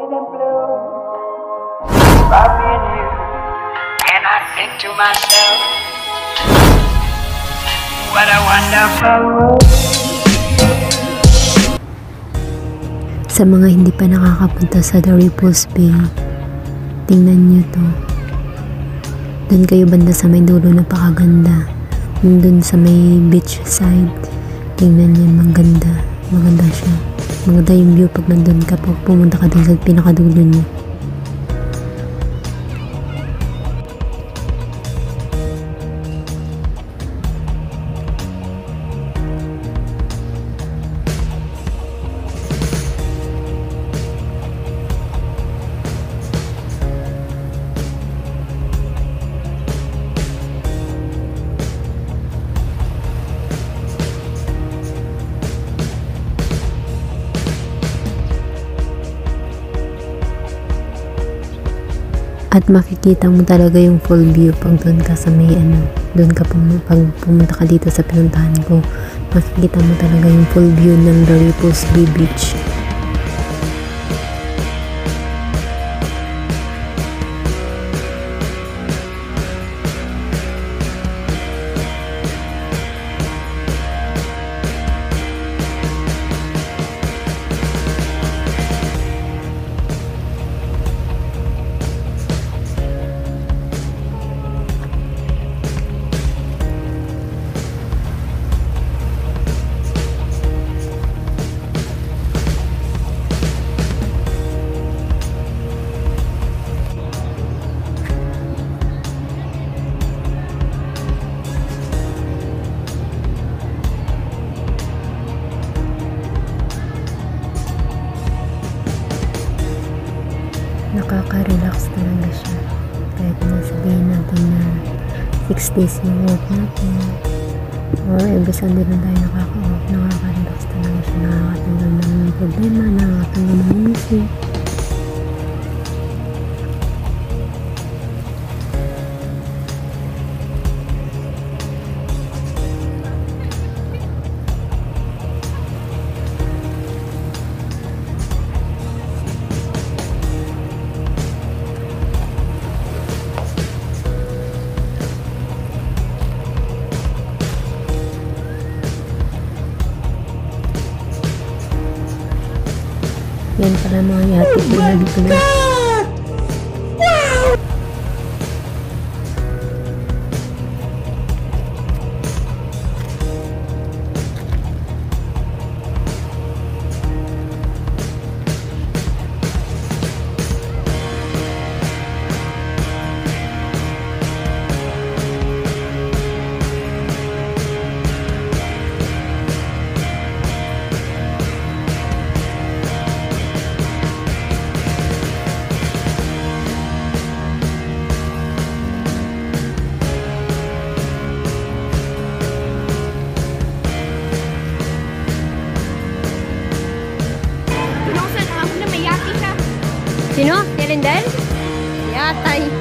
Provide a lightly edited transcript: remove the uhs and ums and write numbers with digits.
and blue. About me and you. And I think to myself, what a wonderful world. Sa mga hindi pa nakakapunta sa The Ripples Bay, tingnan nyo to. Doon kayo banda sa may dulo, napakaganda. Doon sa may beach side, tingnan nyo, maganda. Maganda siya. Maganda yung view pag nandun ka, pag pumunta ka doon sa pinakadulo nyo. At makikita mo talaga yung full view pag doon ka sa may doon ka pag pumunta ka dito sa pinuntahan ko, makikita mo talaga yung full view ng The Ripples Bay Beach. Nakaka-relax talaga siya. Kahit nasabihin natin na 6 days yung work natin or every Sunday na tayo nakaka-off, nakaka-relax talaga siya. Nakakatanggal ng problema, nakakatanggal ng music. Yan pala mga yate, binali ko na. Sino? Si Lindel? Yatay.